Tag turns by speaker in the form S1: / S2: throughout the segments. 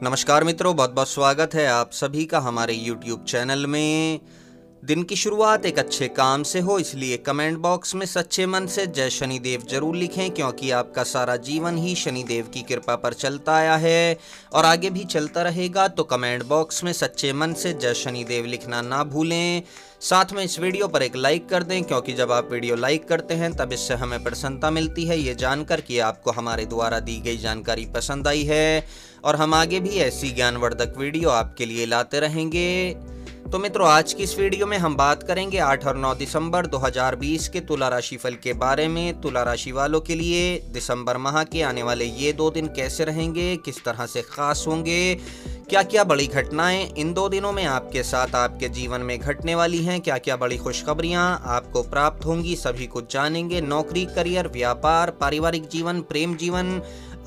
S1: नमस्कार मित्रों, बहुत बहुत स्वागत है आप सभी का हमारे YouTube चैनल में। दिन की शुरुआत एक अच्छे काम से हो, इसलिए कमेंट बॉक्स में सच्चे मन से जय शनिदेव जरूर लिखें, क्योंकि आपका सारा जीवन ही शनिदेव की कृपा पर चलता आया है और आगे भी चलता रहेगा। तो कमेंट बॉक्स में सच्चे मन से जय शनिदेव लिखना ना भूलें। साथ में इस वीडियो पर एक लाइक कर दें, क्योंकि जब आप वीडियो लाइक करते हैं तब इससे हमें प्रसन्नता मिलती है, ये जानकर कि आपको हमारे द्वारा दी गई जानकारी पसंद आई है और हम आगे भी ऐसी ज्ञानवर्धक वीडियो आपके लिए लाते रहेंगे। तो मित्रों, आज की इस वीडियो में हम बात करेंगे 8 और 9 दिसंबर 2020 के तुला राशि फल के बारे में। तुला राशि वालों के लिए दिसंबर माह के आने वाले ये 2 दिन कैसे रहेंगे, किस तरह से खास होंगे, क्या क्या बड़ी घटनाएं इन 2 दिनों में आपके साथ आपके जीवन में घटने वाली हैं, क्या क्या बड़ी खुशखबरियां आपको प्राप्त होंगी, सभी कुछ जानेंगे। नौकरी, करियर, व्यापार, पारिवारिक जीवन, प्रेम जीवन,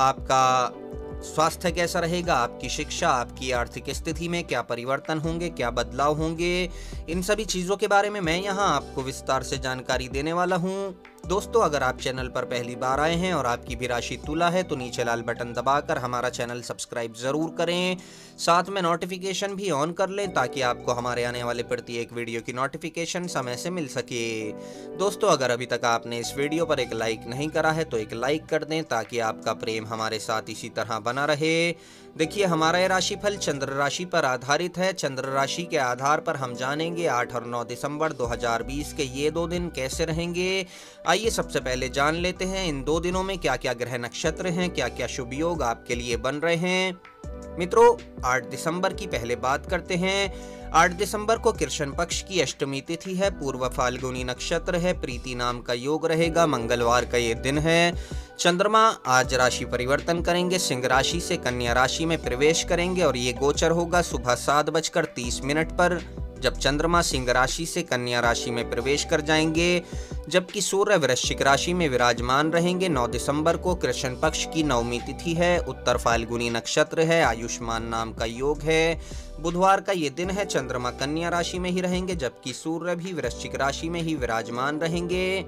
S1: आपका स्वास्थ्य कैसा रहेगा, आपकी शिक्षा, आपकी आर्थिक स्थिति में क्या परिवर्तन होंगे, क्या बदलाव होंगे, इन सभी चीज़ों के बारे में मैं यहाँ आपको विस्तार से जानकारी देने वाला हूँ। दोस्तों, अगर आप चैनल पर पहली बार आए हैं और आपकी भी राशि तुला है तो नीचे लाल बटन दबाकर हमारा चैनल सब्सक्राइब ज़रूर करें, साथ में नोटिफिकेशन भी ऑन कर लें ताकि आपको हमारे आने वाले प्रत्येक वीडियो की नोटिफिकेशन समय से मिल सके। दोस्तों, अगर अभी तक आपने इस वीडियो पर एक लाइक नहीं करा है तो एक लाइक कर दें ताकि आपका प्रेम हमारे साथ इसी तरह बना रहे। देखिए, हमारा ये राशिफल चंद्र राशि पर आधारित है। चंद्र राशि के आधार पर हम जानेंगे 8 और 9 दिसंबर 2020 के ये 2 दिन कैसे रहेंगे। आइए सबसे पहले जान लेते हैं इन 2 दिनों में क्या क्या ग्रह नक्षत्र हैं, क्या क्या शुभ योग आपके लिए बन रहे हैं। मित्रों, 8 दिसंबर की पहले बात करते हैं। 8 दिसंबर को कृष्ण पक्ष की अष्टमी तिथि है, पूर्व फाल्गुनी नक्षत्र है, प्रीति नाम का योग रहेगा, मंगलवार का ये दिन है। चंद्रमा आज राशि परिवर्तन करेंगे, सिंह राशि से कन्या राशि में प्रवेश करेंगे और ये गोचर होगा सुबह 7:30 पर, जब चंद्रमा सिंह राशि से कन्या राशि में प्रवेश कर जाएंगे, जबकि सूर्य वृश्चिक राशि में विराजमान रहेंगे। 9 दिसंबर को कृष्ण पक्ष की नवमी तिथि है, उत्तर फाल्गुनी नक्षत्र है, आयुष्मान नाम का योग है, बुधवार का ये दिन है। चंद्रमा कन्या राशि में ही रहेंगे, जबकि सूर्य भी वृश्चिक राशि में ही विराजमान रहेंगे।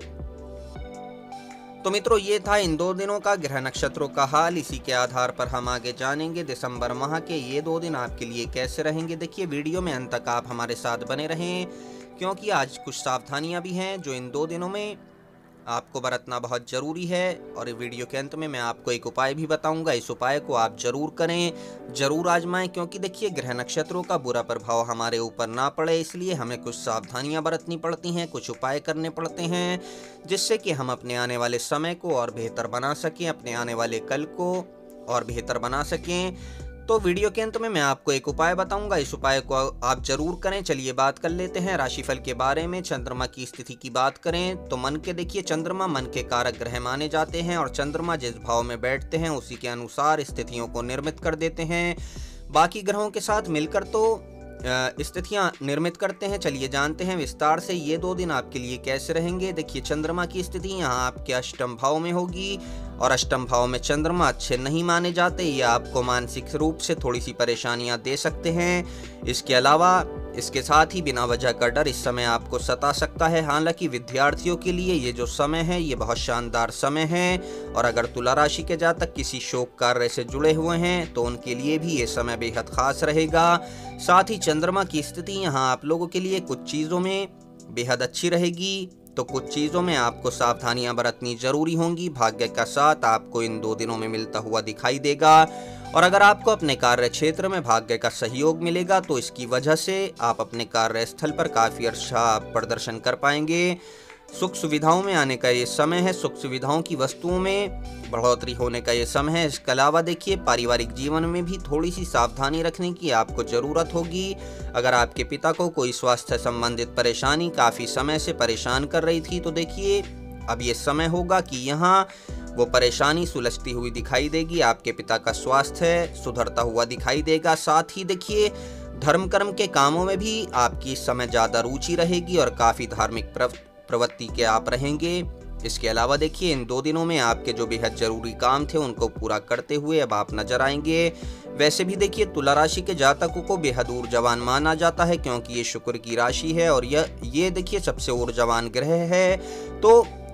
S1: तो मित्रों, ये था इन 2 दिनों का ग्रह नक्षत्रों का हाल। इसी के आधार पर हम आगे जानेंगे दिसंबर माह के ये 2 दिन आपके लिए कैसे रहेंगे। देखिए, वीडियो में अंत तक आप हमारे साथ बने रहें, क्योंकि आज कुछ सावधानियां भी हैं जो इन 2 दिनों में आपको बरतना बहुत ज़रूरी है। और वीडियो के अंत में मैं आपको एक उपाय भी बताऊंगा, इस उपाय को आप ज़रूर करें, ज़रूर आजमाएं, क्योंकि देखिए, ग्रह नक्षत्रों का बुरा प्रभाव हमारे ऊपर ना पड़े, इसलिए हमें कुछ सावधानियां बरतनी पड़ती हैं, कुछ उपाय करने पड़ते हैं, जिससे कि हम अपने आने वाले समय को और बेहतर बना सकें, अपने आने वाले कल को और बेहतर बना सकें। तो वीडियो के अंत में मैं आपको एक उपाय बताऊंगा, इस उपाय को आप जरूर करें। चलिए बात कर लेते हैं राशिफल के बारे में। चंद्रमा की स्थिति की बात करें तो मन के देखिए, चंद्रमा मन के कारक ग्रह माने जाते हैं और चंद्रमा जिस भाव में बैठते हैं उसी के अनुसार स्थितियों को निर्मित कर देते हैं। बाकी ग्रहों के साथ मिलकर तो स्थितियां निर्मित करते हैं। चलिए जानते हैं विस्तार से ये 2 दिन आपके लिए कैसे रहेंगे। देखिए, चंद्रमा की स्थिति यहाँ आपके अष्टम भाव में होगी और अष्टम भाव में चंद्रमा अच्छे नहीं माने जाते, ये आपको मानसिक रूप से थोड़ी सी परेशानियां दे सकते हैं। इसके अलावा इसके साथ ही बिना वजह का डर इस समय आपको सता सकता है। हालांकि विद्यार्थियों के लिए ये जो समय है ये बहुत शानदार समय है, और अगर तुला राशि के जातक किसी शोक कार्य से जुड़े हुए हैं तो उनके लिए भी ये समय बेहद खास रहेगा। साथ ही चंद्रमा की स्थिति यहाँ आप लोगों के लिए कुछ चीज़ों में बेहद अच्छी रहेगी, तो कुछ चीज़ों में आपको सावधानियां बरतनी जरूरी होंगी। भाग्य का साथ आपको इन 2 दिनों में मिलता हुआ दिखाई देगा, और अगर आपको अपने कार्य क्षेत्र में भाग्य का सहयोग मिलेगा तो इसकी वजह से आप अपने कार्यस्थल पर काफ़ी अच्छा प्रदर्शन कर पाएंगे। सुख सुविधाओं में आने का ये समय है, सुख सुविधाओं की वस्तुओं में बढ़ोतरी होने का ये समय है। इसके अलावा देखिए, पारिवारिक जीवन में भी थोड़ी सी सावधानी रखने की आपको ज़रूरत होगी। अगर आपके पिता को कोई स्वास्थ्य संबंधित परेशानी काफ़ी समय से परेशान कर रही थी तो देखिए, अब ये समय होगा कि यहाँ वो परेशानी सुलझती हुई दिखाई देगी, आपके पिता का स्वास्थ्य सुधरता हुआ दिखाई देगा। साथ ही देखिए, धर्म कर्म के कामों में भी आपकी इस समय ज़्यादा रुचि रहेगी और काफ़ी धार्मिक प्रवृत्ति के आप रहेंगे। इसके अलावा देखिए, इन 2 दिनों में आपके जो बेहद जरूरी काम थे उनको पूरा करते हुए अब आप नजर आएंगे। वैसे भी देखिए, तुला राशि के जातकों को बेहद ऊर्जावान माना जाता है, क्योंकि ये शुक्र की राशि है और ये देखिए सबसे ऊर्जावान ग्रह है। तो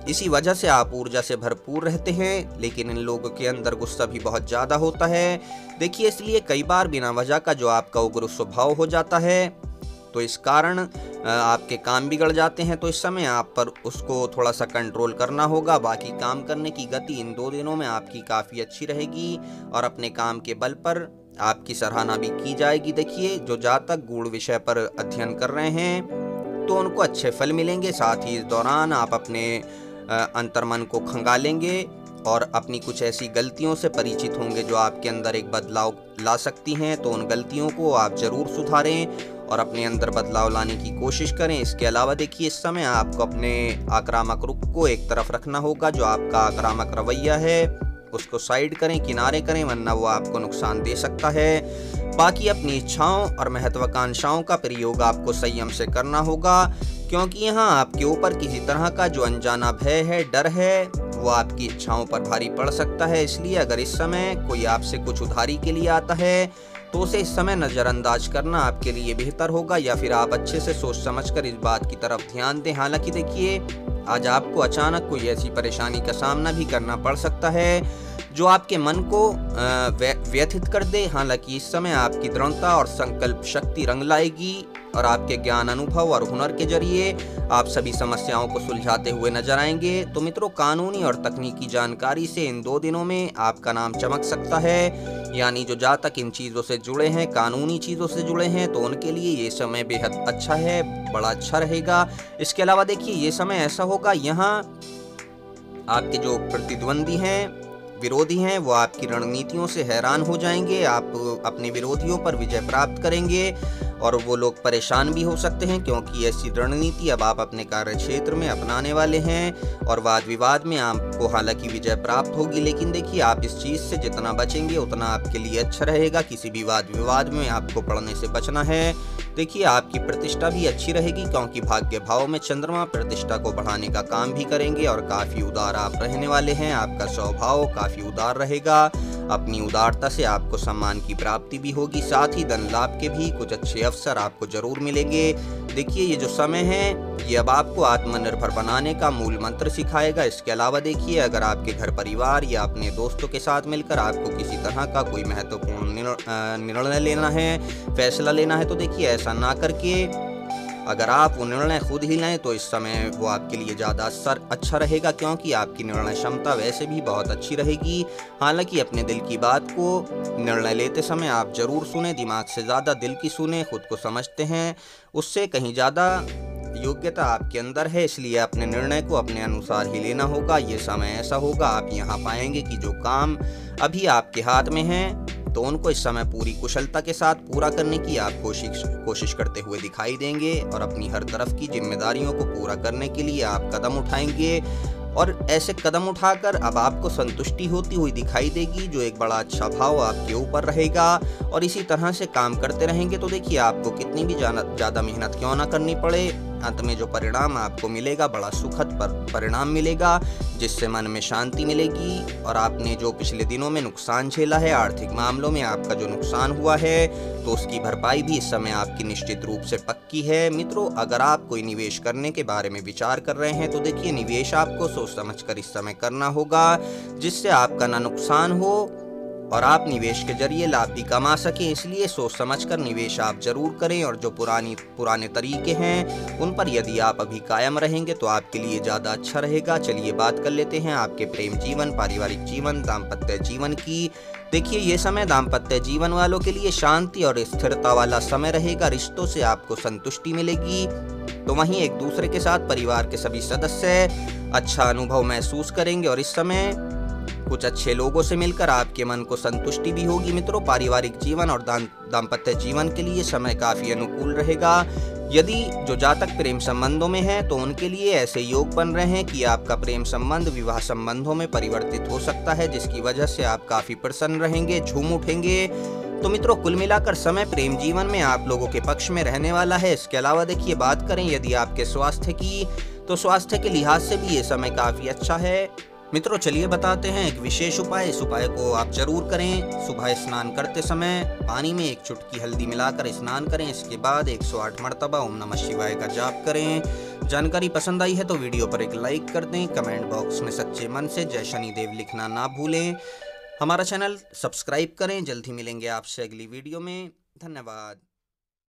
S1: इसी वजह से आप ऊर्जा से भरपूर रहते हैं, लेकिन इन लोगों के अंदर गुस्सा भी बहुत ज़्यादा होता है। देखिए, इसलिए कई बार बिना वजह का जो आपका उग्र स्वभाव हो जाता है, तो इस कारण आपके काम बिगड़ जाते हैं। तो इस समय आप पर उसको थोड़ा सा कंट्रोल करना होगा। बाकी काम करने की गति इन 2 दिनों में आपकी काफ़ी अच्छी रहेगी और अपने काम के बल पर आपकी सराहना भी की जाएगी। देखिए, जो जातक गूढ़ विषय पर अध्ययन कर रहे हैं तो उनको अच्छे फल मिलेंगे। साथ ही इस दौरान आप अपने अंतर्मन को खंगालेंगे और अपनी कुछ ऐसी गलतियों से परिचित होंगे जो आपके अंदर एक बदलाव ला सकती हैं। तो उन गलतियों को आप ज़रूर सुधारें और अपने अंदर बदलाव लाने की कोशिश करें। इसके अलावा देखिए, इस समय आपको अपने आक्रामक रुख को एक तरफ रखना होगा। जो आपका आक्रामक रवैया है उसको साइड करें, किनारे करें, वरना वो आपको नुकसान दे सकता है। बाकी अपनी इच्छाओं और महत्वाकांक्षाओं का प्रयोग आपको संयम से करना होगा, क्योंकि यहाँ आपके ऊपर किसी तरह का जो अनजाना भय है, डर है, वो आपकी इच्छाओं पर भारी पड़ सकता है। इसलिए अगर इस समय कोई आपसे कुछ उधारी के लिए आता है तो उसे इस समय नज़रअंदाज करना आपके लिए बेहतर होगा, या फिर आप अच्छे से सोच समझकर इस बात की तरफ ध्यान दें। हालांकि देखिए, आज आपको अचानक कोई ऐसी परेशानी का सामना भी करना पड़ सकता है जो आपके मन को व्यथित कर दे। हालांकि इस समय आपकी दृढ़ता और संकल्प शक्ति रंग लाएगी और आपके ज्ञान, अनुभव और हुनर के जरिए आप सभी समस्याओं को सुलझाते हुए नजर आएंगे। तो मित्रों, कानूनी और तकनीकी जानकारी से इन 2 दिनों में आपका नाम चमक सकता है। यानी जो जातक इन चीज़ों से जुड़े हैं, कानूनी चीज़ों से जुड़े हैं, तो उनके लिए ये समय बेहद अच्छा है, बड़ा अच्छा रहेगा। इसके अलावा देखिए, ये समय ऐसा होगा, यहाँ आपके जो प्रतिद्वंदी हैं, विरोधी हैं, वो आपकी रणनीतियों से हैरान हो जाएंगे। आप अपने विरोधियों पर विजय प्राप्त करेंगे और वो लोग परेशान भी हो सकते हैं, क्योंकि ऐसी रणनीति अब आप अपने कार्य क्षेत्र में अपनाने वाले हैं और वाद विवाद में आपको हालांकि विजय प्राप्त होगी। लेकिन देखिए, आप इस चीज़ से जितना बचेंगे उतना आपके लिए अच्छा रहेगा। किसी भी वाद विवाद में आपको पड़ने से बचना है। देखिए, आपकी प्रतिष्ठा भी अच्छी रहेगी, क्योंकि भाग्य भाव में चंद्रमा प्रतिष्ठा को बढ़ाने का काम भी करेंगे और काफ़ी उदार आप रहने वाले हैं। आपका स्वभाव काफ़ी उदार रहेगा। अपनी उदारता से आपको सम्मान की प्राप्ति भी होगी। साथ ही धन लाभ के भी कुछ अच्छे अवसर आपको जरूर मिलेंगे। देखिए, ये जो समय है ये अब आपको आत्मनिर्भर बनाने का मूल मंत्र सिखाएगा। इसके अलावा देखिए, अगर आपके घर परिवार या अपने दोस्तों के साथ मिलकर आपको किसी तरह का कोई महत्वपूर्ण निर्णय लेना है, फैसला लेना है, तो देखिए ऐसा ना करके अगर आप वो निर्णय खुद ही लें तो इस समय वो आपके लिए ज़्यादा अच्छा रहेगा, क्योंकि आपकी निर्णय क्षमता वैसे भी बहुत अच्छी रहेगी। हालांकि अपने दिल की बात को निर्णय लेते समय आप ज़रूर सुने, दिमाग से ज़्यादा दिल की सुने। खुद को समझते हैं, उससे कहीं ज़्यादा योग्यता आपके अंदर है, इसलिए अपने निर्णय को अपने अनुसार ही लेना होगा। ये समय ऐसा होगा, आप यहाँ पाएंगे कि जो काम अभी आपके हाथ में है तो उनको इस समय पूरी कुशलता के साथ पूरा करने की आप कोशिश करते हुए दिखाई देंगे और अपनी हर तरफ की जिम्मेदारियों को पूरा करने के लिए आप कदम उठाएंगे और ऐसे कदम उठाकर अब आपको संतुष्टि होती हुई दिखाई देगी, जो एक बड़ा अच्छा भाव आपके ऊपर रहेगा। और इसी तरह से काम करते रहेंगे तो देखिए, आपको कितनी भी ज़्यादा मेहनत क्यों ना करनी पड़े, अंत में जो परिणाम आपको मिलेगा बड़ा सुखद परिणाम मिलेगा, जिससे मन में शांति मिलेगी। और आपने जो पिछले दिनों में नुकसान झेला है, आर्थिक मामलों में आपका जो नुकसान हुआ है, तो उसकी भरपाई भी इस समय आपकी निश्चित रूप से पक्की है। मित्रों, अगर आप कोई निवेश करने के बारे में विचार कर रहे हैं तो देखिए, निवेश आपको सोच समझकर इस समय करना होगा, जिससे आपका ना नुकसान हो और आप निवेश के जरिए लाभ भी कमा सकें। इसलिए सोच समझकर निवेश आप जरूर करें और जो पुराने तरीके हैं उन पर यदि आप अभी कायम रहेंगे तो आपके लिए ज़्यादा अच्छा रहेगा। चलिए बात कर लेते हैं आपके प्रेम जीवन, पारिवारिक जीवन, दाम्पत्य जीवन की। देखिए, ये समय दाम्पत्य जीवन वालों के लिए शांति और स्थिरता वाला समय रहेगा। रिश्तों से आपको संतुष्टि मिलेगी, तो वहीं एक दूसरे के साथ परिवार के सभी सदस्य अच्छा अनुभव महसूस करेंगे और इस समय कुछ अच्छे लोगों से मिलकर आपके मन को संतुष्टि भी होगी। मित्रों, पारिवारिक जीवन और दाम्पत्य जीवन के लिए समय काफी अनुकूल रहेगा। यदि जो जातक प्रेम संबंधों में हैं तो उनके लिए ऐसे योग बन रहे हैं कि आपका प्रेम संबंध विवाह संबंधों में परिवर्तित हो सकता है, जिसकी वजह से आप काफी प्रसन्न रहेंगे, झूम उठेंगे। तो मित्रों, कुल मिलाकर समय प्रेम जीवन में आप लोगों के पक्ष में रहने वाला है। इसके अलावा देखिए, बात करें यदि आपके स्वास्थ्य की, तो स्वास्थ्य के लिहाज से भी ये समय काफी अच्छा है। मित्रों चलिए बताते हैं एक विशेष उपाय। इस उपाय को आप जरूर करें। सुबह स्नान करते समय पानी में एक चुटकी हल्दी मिलाकर स्नान करें। इसके बाद 108 मर्तबा ओम नमः शिवाय का जाप करें। जानकारी पसंद आई है तो वीडियो पर एक लाइक कर दें। कमेंट बॉक्स में सच्चे मन से जय शनिदेव लिखना ना भूलें। हमारा चैनल सब्सक्राइब करें। जल्द ही मिलेंगे आपसे अगली वीडियो में। धन्यवाद।